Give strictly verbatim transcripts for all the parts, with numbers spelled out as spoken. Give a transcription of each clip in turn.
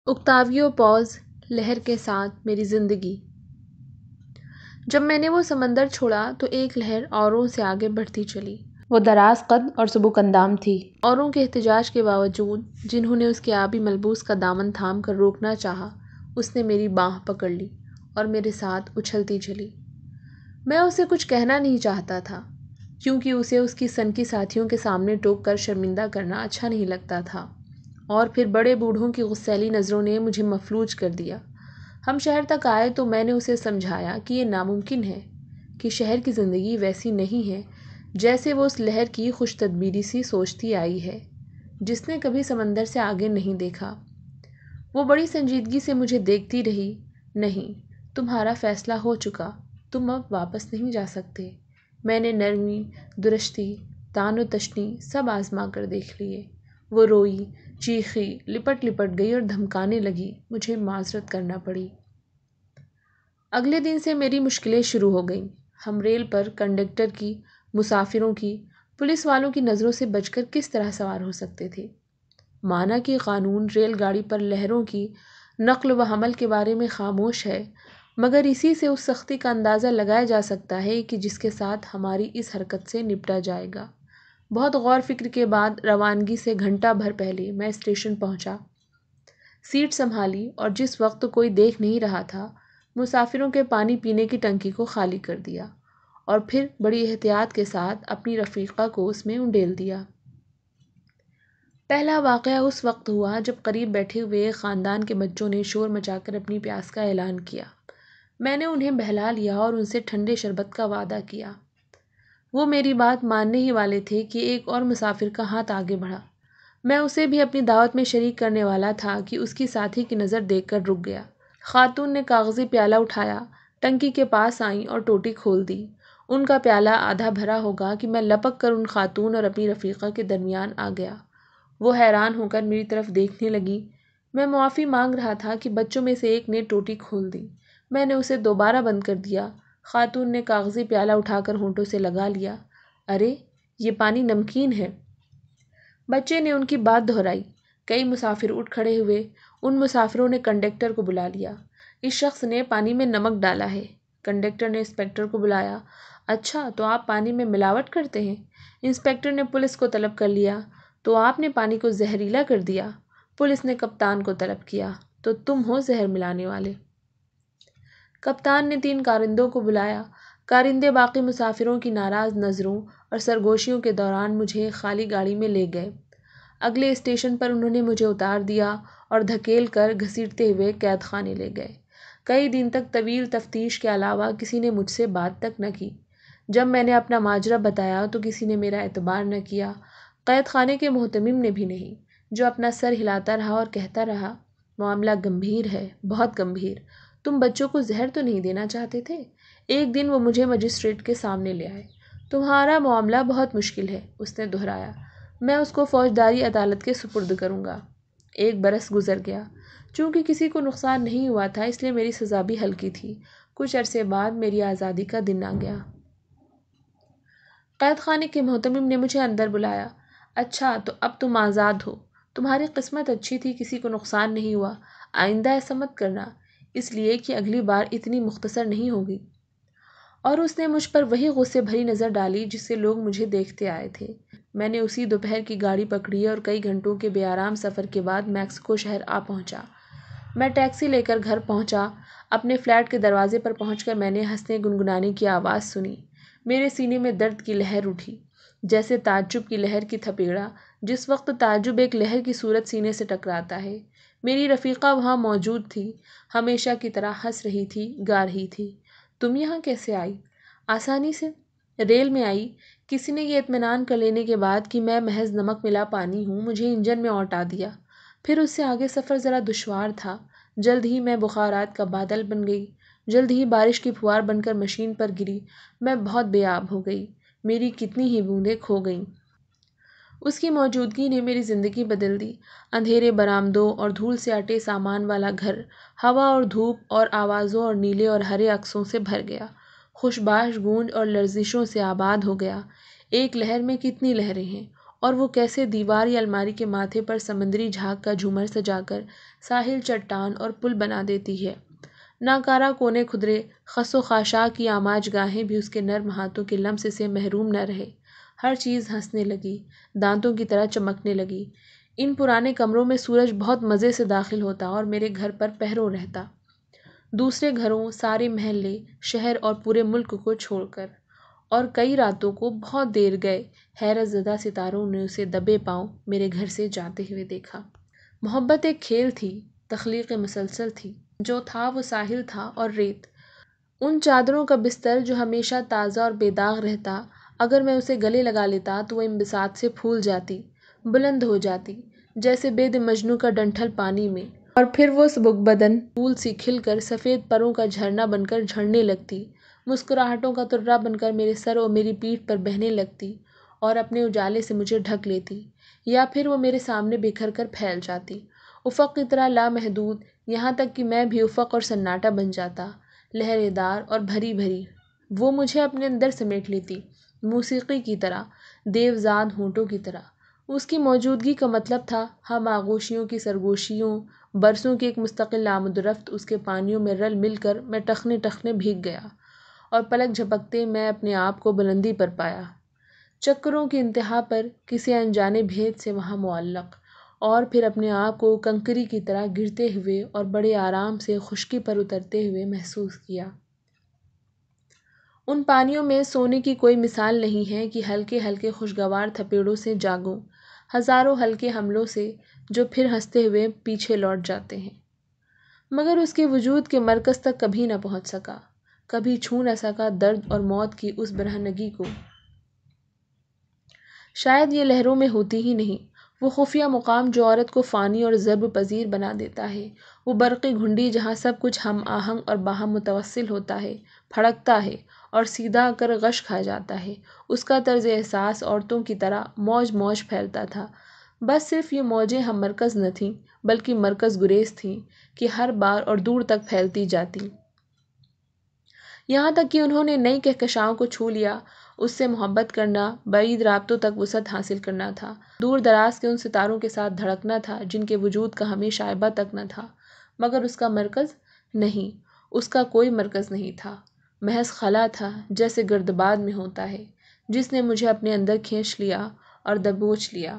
اکتاویو pose لہر کے ساتھ میری زندگی۔ جب میں نے وہ سمندر چھوڑا تو ایک لہر اوروں سے آگے بڑھتی چلی۔ وہ دراز قد اور سبک اندام تھی۔ اوروں کے احتجاج کے باوجود، جنہوں نے اس کے آبی ملبوس کا دامن تھام کر روکنا چاہا، اس نے میری باہ پکڑ لی اور میرے ساتھ اچھلتی چلی۔ میں اسے کچھ کہنا نہیں چاہتا تھا، کیونکہ اسے اس کی سنکی ساتھیوں کے سامنے ٹوک کر شرمندہ کرنا اچھا نہیں لگتا تھا، اور پھر بڑے بوڑھوں کی غصیلی نظروں نے مجھے مفلوج کر دیا۔ ہم شہر تک آئے تو میں نے اسے سمجھایا کہ یہ ناممکن ہے، کہ شہر کی زندگی ویسی نہیں ہے جیسے وہ اس لہر کی خوش تدبیری سی سوچتی آئی ہے، جس نے کبھی سمندر سے آگے نہیں دیکھا۔ وہ بڑی سنجیدگی سے مجھے دیکھتی رہی۔ نہیں، تمہارا فیصلہ ہو چکا، تم اب واپس نہیں جا سکتے۔ میں نے نرمی، درشتی، تان و تشنی سب آزما کر دیکھ لیے۔ وہ روئی، چیخی، لپٹ لپٹ گئی اور دھمکانے لگی۔ مجھے معذرت کرنا پڑی۔ اگلے دن سے میری مشکلیں شروع ہو گئیں۔ ہم ریل پر کنڈکٹر کی، مسافروں کی، پولیس والوں کی نظروں سے بچ کر کس طرح سوار ہو سکتے تھے؟ مانا کہ قانون ریل گاڑی پر لہروں کی نقل و حمل کے بارے میں خاموش ہے، مگر اسی سے اس سختی کا اندازہ لگایا جا سکتا ہے کہ جس کے ساتھ ہماری اس حرکت سے نپٹا جائے گا۔ بہت غور فکر کے بعد روانگی سے گھنٹہ بھر پہلے میں اسٹیشن پہنچا، سیٹ سنبھالی اور جس وقت کوئی دیکھ نہیں رہا تھا، مسافروں کے پانی پینے کی ٹنکی کو خالی کر دیا اور پھر بڑی احتیاط کے ساتھ اپنی رفیقہ کو اس میں انڈیل دیا۔ پہلا واقعہ اس وقت ہوا جب قریب بیٹھے ہوئے ایک خاندان کے بچوں نے شور مچا کر اپنی پیاس کا اعلان کیا۔ میں نے انہیں بہلا لیا اور ان سے ٹھنڈے شربت کا وعدہ کیا۔ وہ میری بات ماننے ہی والے تھے کہ ایک اور مسافر کا ہاتھ آگے بڑھا۔ میں اسے بھی اپنی دعوت میں شریک کرنے والا تھا کہ اس کی ساتھی کی نظر دیکھ کر رک گیا۔ خاتون نے کاغذی پیالہ اٹھایا، ٹنکی کے پاس آئیں اور ٹوٹی کھول دی۔ ان کا پیالہ آدھا بھرا ہوگا کہ میں لپک کر ان خاتون اور اپنی رفیقہ کے درمیان آ گیا۔ وہ حیران ہو کر میری طرف دیکھنے لگی۔ میں معافی مانگ رہا تھا کہ بچوں میں سے ایک نے ٹوٹی کھول دی۔ میں نے اسے دوبارہ بند کر دیا۔ خاتون نے کاغذی پیالہ اٹھا کر ہونٹوں سے لگا لیا۔ ارے، یہ پانی نمکین ہے۔ بچے نے ان کی بات دہرائی۔ کئی مسافر اٹھ کھڑے ہوئے۔ ان مسافروں نے کنڈکٹر کو بلا لیا۔ اس شخص نے پانی میں نمک ڈالا ہے۔ کنڈکٹر نے انسپکٹر کو بلایا۔ اچھا، تو آپ پانی میں ملاوٹ کرتے ہیں؟ انسپکٹر نے پولیس کو طلب کر لیا۔ تو آپ نے پانی کو زہریلا کر دیا؟ پولیس نے کپتان کو طلب کیا۔ تو تم ہو زہر ملانے والے۔ کپتان نے تین کارندوں کو بلایا۔ کارندے باقی مسافروں کی ناراض نظروں اور سرگوشیوں کے دوران مجھے ایک خالی گاڑی میں لے گئے۔ اگلے اسٹیشن پر انہوں نے مجھے اتار دیا اور دھکیل کر گھسیٹتے ہوئے قید خانے لے گئے۔ کئی دن تک طویل تفتیش کے علاوہ کسی نے مجھ سے بات تک نہ کی۔ جب میں نے اپنا ماجرا بتایا تو کسی نے میرا اعتبار نہ کیا، قید خانے کے محتمم نے بھی نہیں، جو اپنا سر ہلاتا رہا اور کہتا رہا، معاملہ گمبھیر ہے، بہت گمبھیر۔ تم بچوں کو زہر تو نہیں دینا چاہتے تھے؟ ایک دن وہ مجھے مجسٹریٹ کے سامنے لے آئے۔ تمہارا معاملہ بہت مشکل ہے، اس نے دہرایا۔ میں اس کو فوجداری عدالت کے سپرد کروں گا۔ ایک برس گزر گیا۔ چونکہ کسی کو نقصان نہیں ہوا تھا، اس لیے میری سزا بھی ہلکی تھی۔ کچھ عرصے بعد میری آزادی کا دن آ گیا۔ قید خانے کے محتمم نے مجھے اندر بلایا۔ اچھا، تو اب تم آزاد ہو۔ تمہاری قسمت اچھی تھی، کسی کو نقصان نہیں ہوا۔ آئندہ ایسا مت کرنا، اس لیے کہ اگلی بار اتنی مختصر نہیں ہوگی۔ اور اس نے مجھ پر وہی غصے بھری نظر ڈالی جس سے لوگ مجھے دیکھتے آئے تھے۔ میں نے اسی دوپہر کی گاڑی پکڑی اور کئی گھنٹوں کے بے آرام سفر کے بعد میکسیکو شہر آ پہنچا۔ میں ٹیکسی لے کر گھر پہنچا۔ اپنے فلیٹ کے دروازے پر پہنچ کر میں نے ہنسنے گنگنانے کی آواز سنی۔ میرے سینے میں درد کی لہر اٹھی، جیسے تعجب کی لہر کی تھپیڑا، جس وقت تعجب ایک لہر کی صورت سینے سے ٹکراتا ہے۔ میری رفیقہ وہاں موجود تھی، ہمیشہ کی طرح ہنس رہی تھی، گا رہی تھی۔ تم یہاں کیسے آئی؟ آسانی سے، ریل میں آئی۔ کسی نے یہ اطمینان کر لینے کے بعد کہ میں محض نمک ملا پانی ہوں، مجھے انجن میں اوٹا دیا۔ پھر اس سے آگے سفر ذرا دشوار تھا۔ جلد ہی میں بخارات کا بادل بن گئی، جلد ہی بارش کی پھوار بن کر مشین پر گری۔ میں بہت بے آب ہو گئی، میری کتنی ہی بوندیں کھو گئیں۔ اس کی موجودگی نے میری زندگی بدل دی۔ اندھیرے برآمدوں اور دھول سے اٹے سامان والا گھر ہوا اور دھوپ اور آوازوں اور نیلے اور ہرے عکسوں سے بھر گیا، خوشباش گونج اور لرزشوں سے آباد ہو گیا۔ ایک لہر میں کتنی لہریں ہیں، اور وہ کیسے دیوار یا الماری کے ماتھے پر سمندری جھاگ کا جھومر سجا کر ساحل، چٹان اور پل بنا دیتی ہے۔ ناکارہ کونے کھدرے خس و خاشاک کی آماج گاہیں بھی اس کے نرم ہاتھوں کے لمس سے محروم نہ رہے۔ ہر چیز ہنسنے لگی، دانتوں کی طرح چمکنے لگی۔ ان پرانے کمروں میں سورج بہت مزے سے داخل ہوتا اور میرے گھر پر پہروں رہتا، دوسرے گھروں، سارے محلے، شہر اور پورے ملک کو چھوڑ کر۔ اور کئی راتوں کو بہت دیر گئے حیرت زدہ ستاروں نے اسے دبے پاؤں میرے گھر سے جاتے ہوئے دیکھا۔ محبت ایک کھیل تھی، تخلیق مسلسل تھی۔ جو تھا وہ ساحل تھا اور ریت، ان چادروں کا بستر جو ہمیشہ تازہ اور بے داغ رہتا۔ اگر میں اسے گلے لگا لیتا تو وہ انبساط سے پھول جاتی، بلند ہو جاتی جیسے بے دل مجنوں کا ڈنٹھل پانی میں، اور پھر وہ سبک بدن پھول سی کھل کر سفید پروں کا جھرنا بن کر جھڑنے لگتی، مسکراہٹوں کا ترا بن کر میرے سر اور میری پیٹھ پر بہنے لگتی اور اپنے اجالے سے مجھے ڈھک لیتی، یا پھر وہ میرے سامنے بکھر کر پھیل جاتی، افق کی طرح لامحدود، یہاں تک کہ میں بھی افق اور سناٹا بن جاتا، لہرے دار اور بھری بھری۔ وہ مجھے اپنے اندر سمیٹ لیتی، موسیقی کی طرح، دیوزاد ہونٹوں کی طرح۔ اس کی موجودگی کا مطلب تھا ہم آغوشیوں کی سرگوشیوں، برسوں کی ایک مستقل آمد و رفت۔ اس کے پانیوں میں رل مل کر میں ٹخنے ٹخنے بھیگ گیا اور پلک جھپکتے میں اپنے آپ کو بلندی پر پایا، چکروں کی انتہا پر، کسی انجانے بھید سے وہاں معلق، اور پھر اپنے آپ کو کنکری کی طرح گرتے ہوئے اور بڑے آرام سے خشکی پر اترتے ہوئے محسوس کیا۔ ان پانیوں میں سونے کی کوئی مثال نہیں ہے کہ ہلکے ہلکے خوشگوار تھپیڑوں سے جاگوں، ہزاروں ہلکے حملوں سے جو پھر ہنستے ہوئے پیچھے لوٹ جاتے ہیں، مگر اس کے وجود کے مرکز تک کبھی نہ پہنچ سکا، کبھی چھو نہ سکا درد اور موت کی اس برہنگی کو۔ شاید یہ لہروں میں ہوتی ہی نہیں، وہ خفیہ مقام جو عورت کو فانی اور ضرب پذیر بنا دیتا ہے، وہ برقی گھنڈی جہاں سب کچھ ہم آہنگ اور باہم متوصل ہوتا ہے، پھڑکتا ہے اور سیدھا کر غش کھا جاتا ہے۔ اس کا طرز احساس عورتوں کی طرح موج موج پھیلتا تھا، بس صرف یہ موجیں ہم مرکز نہ تھیں بلکہ مرکز گریز تھیں کہ ہر بار اور دور تک پھیلتی جاتی، یہاں تک کہ انہوں نے نئی کہکشاؤں کو چھو لیا۔ اس سے محبت کرنا، بعید رابطوں تک وسعت حاصل کرنا تھا، دور دراز کے ان ستاروں کے ساتھ دھڑکنا تھا جن کے وجود کا ہمیں شائبہ تک نہ تھا، مگر اس کا مرکز نہیں، اس کا کوئی مرکز نہیں تھا، محض خلا تھا جیسے گردباد میں ہوتا ہے، جس نے مجھے اپنے اندر کھینچ لیا اور دبوچ لیا۔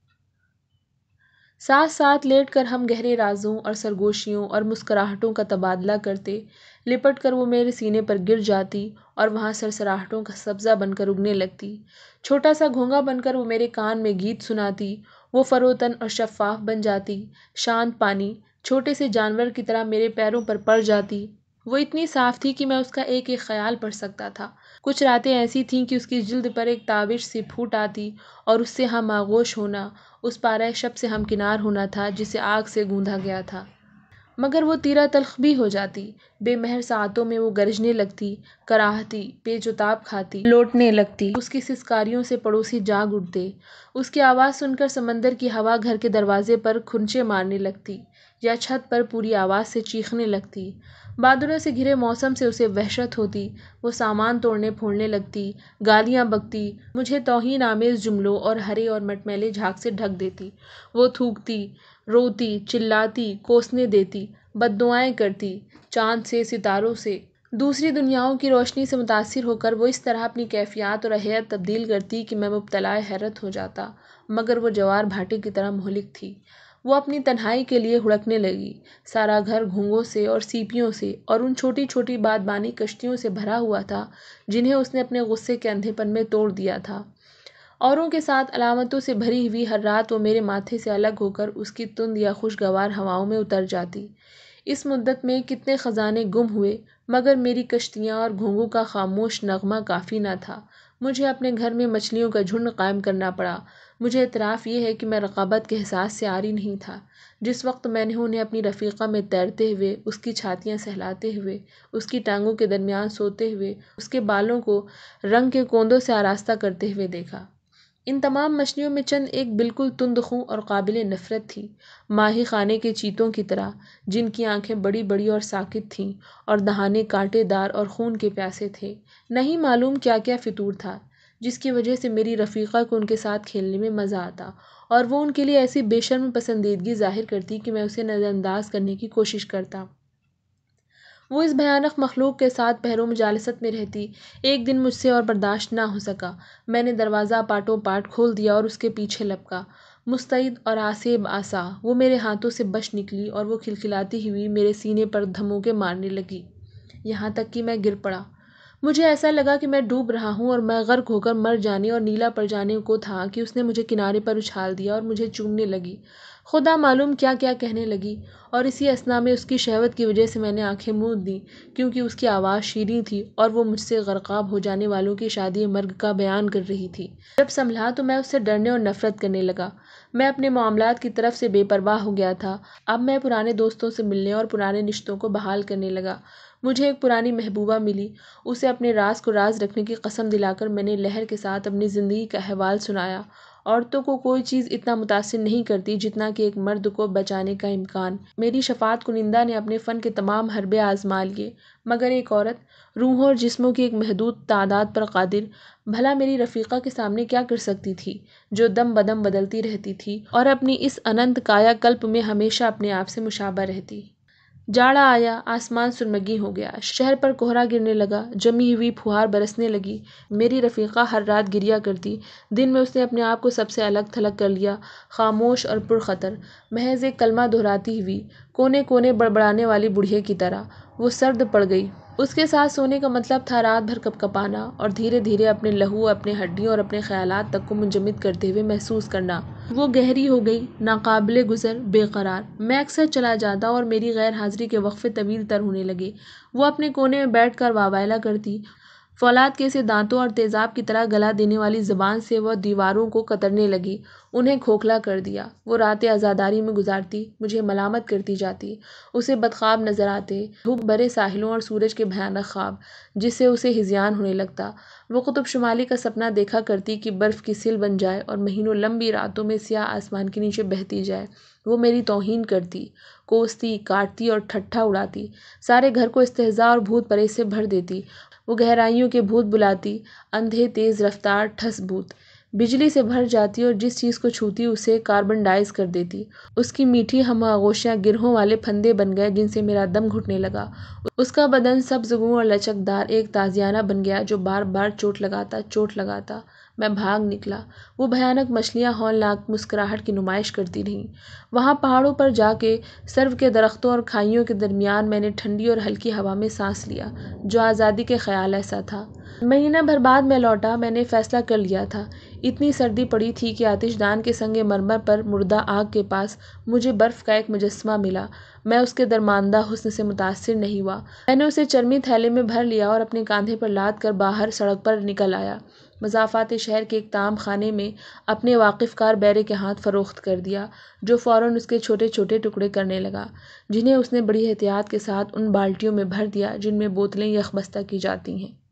ساتھ ساتھ لیٹ کر ہم گہرے رازوں اور سرگوشیوں اور مسکراہٹوں کا تبادلہ کرتے، لپٹ کر وہ میرے سینے پر گر جاتی اور وہاں سرسراہٹوں کا سبزہ بن کر اگنے لگتی، چھوٹا سا گھونگا بن کر وہ میرے کان میں گیت سناتی، وہ فروتن اور شفاف بن جاتی، شانت پانی چھوٹے سے جانور کی طرح میرے پیروں پر پڑ جاتی، وہ اتنی صاف تھی کہ میں اس کا ایک ایک خیال پڑھ سکتا تھا۔ کچھ راتیں ایسی تھیں کہ اس کی جلد پر ایک تابش سی پھوٹ آتی اور اس سے ہم آغوش ہونا، اس پارہ شب سے ہمکنار ہونا تھا جسے آگ سے گوندھا گیا تھا۔ مگر وہ تیرہ تلخ بھی ہو جاتی، بے مہر ساعتوں میں وہ گرجنے لگتی، کراہتی، پیچ و تاب کھاتی، لوٹنے لگتی، اس کی سسکاریوں سے پڑوسی جاگ اٹھتے، اس کی آواز سن کر سمندر کی ہوا گھر کے دروازے پر کھنچے مارنے لگتی یا چھت پر پوری آواز سے چیخنے لگتی۔ بادلوں سے گھرے موسم سے اسے وحشت ہوتی، وہ سامان توڑنے پھوڑنے لگتی، گالیاں بکتی، مجھے توہین آمیز جملوں اور ہرے اور مٹمیلے جھاگ سے ڈھک دیتی، وہ تھوکتی، روتی، چلاتی، کوسنے دیتی، بددعائیں کرتی، چاند سے، ستاروں سے، دوسری دنیاؤں کی روشنی سے متاثر ہو کر وہ اس طرح اپنی کیفیات اور ہیئت تبدیل کرتی کہ میں مبتلائے حیرت ہو جاتا، مگر وہ جوار بھاٹے کی طرح مہلک تھی۔ وہ اپنی تنہائی کے لیے ہڑکنے لگی، سارا گھر گھونگھوں سے اور سیپیوں سے اور ان چھوٹی چھوٹی بادبانی کشتیوں سے بھرا ہوا تھا جنہیں اس نے اپنے غصے کے اندھے پن میں توڑ دیا تھا۔ اوروں کے ساتھ علامتوں سے بھری ہوئی ہر رات وہ میرے ماتھے سے الگ ہو کر اس کی تند یا خوشگوار ہواؤں میں اتر جاتی۔ اس مدت میں کتنے خزانے گم ہوئے، مگر میری کشتیاں اور گھونگھوں کا خاموش نغمہ کافی نہ تھا۔ مجھے اپنے گھر میں مچھلیوں کا جھنڈ قائم کرنا پڑا۔ مجھے اعتراف یہ ہے کہ میں رقابت کے احساس سے عاری نہیں تھا۔ جس وقت میں نے انہیں اپنی رفیقہ میں تیرتے ہوئے، اس کی چھاتیاں سہلاتے ہوئے، اس کی ٹانگوں کے درمیان سوتے ہوئے، اس کے بالوں کو رنگ کے کوندوں سے آراستہ کرتے ہوئے دیکھا۔ ان تمام مچھلیوں میں چند ایک بالکل تند خو اور قابل نفرت تھیں، ماہی خانے کے چیتوں کی طرح، جن کی آنکھیں بڑی بڑی اور ساکت تھیں اور دہانے کانٹے دار اور خون کے پیاسے تھے۔ نہیں معلوم کیا کیا فطور تھا جس کی وجہ سے میری رفیقہ کو ان کے ساتھ کھیلنے میں مزہ آتا اور وہ ان کے لیے ایسی بے شرم پسندیدگی ظاہر کرتی کہ میں اسے نظر انداز کرنے کی کوشش کرتا۔ وہ اس بھیانک مخلوق کے ساتھ پہرو مجالست میں رہتی۔ ایک دن مجھ سے اور برداشت نہ ہو سکا، میں نے دروازہ پاٹوں پاٹ کھول دیا اور اس کے پیچھے لپکا۔ مستعد اور آسیب آسا وہ میرے ہاتھوں سے بچ نکلی اور وہ کھلکھلاتی ہوئی میرے سینے پر دھموکے مارنے لگی، یہاں تک کہ میں گر پڑا۔ مجھے ایسا لگا کہ میں ڈوب رہا ہوں اور میں غرق ہو کر مر جانے اور نیلا پڑ جانے کو تھا کہ اس نے مجھے کنارے پر اچھال دیا اور مجھے چومنے لگی، خدا معلوم کیا کیا کہنے لگی، اور اسی اثنا میں اس کی شہوت کی وجہ سے میں نے آنکھیں موند دیں کیونکہ اس کی آواز شیریں تھی اور وہ مجھ سے غرقاب ہو جانے والوں کی شادی مرگ کا بیان کر رہی تھی۔ جب سنبھلا تو میں اس سے ڈرنے اور نفرت کرنے لگا۔ میں اپنے معاملات کی طرف سے بے پرواہ ہو گیا تھا۔ اب میں پرانے دوستوں سے ملنے اور پرانے رشتوں کو بحال کرنے لگا۔ مجھے ایک پرانی محبوبہ ملی، اسے اپنے راز کو راز رکھنے کی قسم دلا کر میں نے لہر کے ساتھ اپنی زندگی کا احوال سنایا۔ عورتوں کو کوئی چیز اتنا متاثر نہیں کرتی جتنا کہ ایک مرد کو بچانے کا امکان۔ میری شفاعت کنندہ نے اپنے فن کے تمام حربے آزما لیے، مگر ایک عورت، روحوں اور جسموں کی ایک محدود تعداد پر قادر، بھلا میری رفیقہ کے سامنے کیا کر سکتی تھی، جو دم بدم بدلتی رہتی تھی اور اپنی اس اننت کایا کلپ میں ہمیشہ اپنے آپ سے مشابہ رہتی۔ جاڑا آیا، آسمان سرمگی ہو گیا، شہر پر کہرا گرنے لگا، جمی ہوئی پھوہار برسنے لگی۔ میری رفیقہ ہر رات گریا کرتی۔ دن میں اس نے اپنے آپ کو سب سے الگ تھلگ کر لیا، خاموش اور پرخطر، محض ایک کلمہ دہراتی ہوئی، کونے کونے بڑبڑانے والی بڑھیا کی طرح۔ وہ سرد پڑ گئی۔ اس کے ساتھ سونے کا مطلب تھا رات بھر کپ کپانا اور دھیرے دھیرے اپنے لہو، اپنے ہڈیوں اور اپنے خیالات تک کو منجمد کرتے ہوئے محسوس کرنا۔ وہ گہری ہو گئی، ناقابل گزر، بے قرار۔ میں اکثر چلا جاتا اور میری غیر حاضری کے وقفے طویل تر ہونے لگے۔ وہ اپنے کونے میں بیٹھ کر واویلا کرتی۔ فولاد کے اسے دانتوں اور تیزاب کی طرح گلا دینے والی زبان سے وہ دیواروں کو کترنے لگی، انہیں کھوکھلا کر دیا۔ وہ راتیں عزاداری میں گزارتی، مجھے ملامت کرتی جاتی۔ اسے بدخواب نظر آتے، دھوپ بھرے ساحلوں اور سورج کے بھیانک خواب، جس سے اسے ہذیان ہونے لگتا۔ وہ قطب شمالی کا سپنا دیکھا کرتی کہ برف کی سل بن جائے اور مہینوں لمبی راتوں میں سیاہ آسمان کے نیچے بہتی جائے۔ وہ میری توہین کرتی، کوستی، کاٹتی اور ٹھٹھا اڑاتی، سارے گھر کو استہزاء اور بھوت پریت سے بھر دیتی۔ وہ گہرائیوں کے بھوت بلاتی، اندھے تیز رفتار ٹھس بھوت، بجلی سے بھر جاتی اور جس چیز کو چھوتی اسے کاربن ڈائز کر دیتی۔ اس کی میٹھی ہم آغوشیاں گرہوں والے پھندے بن گئے جن سے میرا دم گھٹنے لگا۔ اس کا بدن سبز گوں اور لچکدار ایک تازیانہ بن گیا جو بار بار چوٹ لگاتا چوٹ لگاتا۔ میں بھاگ نکلا۔ وہ بھیانک مچھلیاں ہولناک مسکراہٹ کی نمائش کرتی رہیں۔ وہاں پہاڑوں پر جا کے سرو کے درختوں اور کھائیوں کے درمیان میں نے ٹھنڈی اور ہلکی ہوا میں سانس لیا، جو آزادی کے خیال ایسا تھا۔ مہینہ بھر بعد میں لوٹا۔ میں نے فیصلہ کر لیا تھا۔ اتنی سردی پڑی تھی کہ آتش دان کے سنگ مرمر پر مردہ آگ کے پاس مجھے برف کا ایک مجسمہ ملا۔ میں اس کے درماندہ حسن سے متاثر نہیں ہوا۔ میں نے اسے چرمی تھیلے میں بھر لیا اور اپنے کاندھے پر لاد کر باہر سڑک پر نکل آیا۔ مضافات شہر کے ایک تام خانے میں اپنے واقف کار بیرے کے ہاتھ فروخت کر دیا، جو فوراً اس کے چھوٹے چھوٹے ٹکڑے کرنے لگا، جنہیں اس نے بڑی احتیاط کے ساتھ ان بالٹیوں میں بھر دیا جن میں بوتلیں یخ بستہ کی جاتی ہیں۔